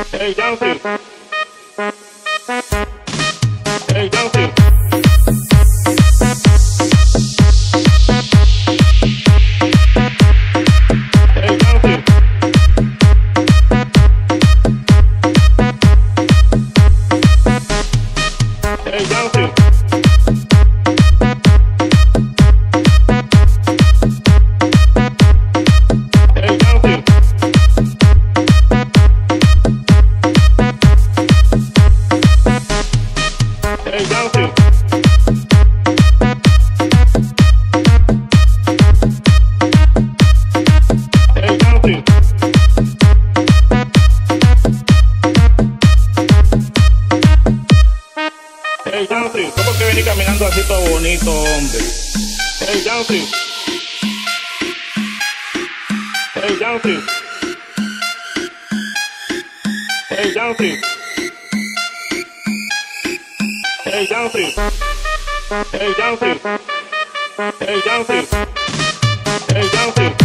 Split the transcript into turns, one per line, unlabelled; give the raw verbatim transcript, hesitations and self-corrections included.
Hey, Jancy. Hey, Jancy. Hey, Jancy. Hey, Jancy. Hey, Jancy. Hey, Jancy. Hey, Jancy. ¿Cómo que venís caminando así todo bonito, hombre? Hey, Jancy. Hey, Jancy. Hey, Jancy. Hey, Jancy. Hey, Jancy. Hey, Jancy. Hey, Jancy.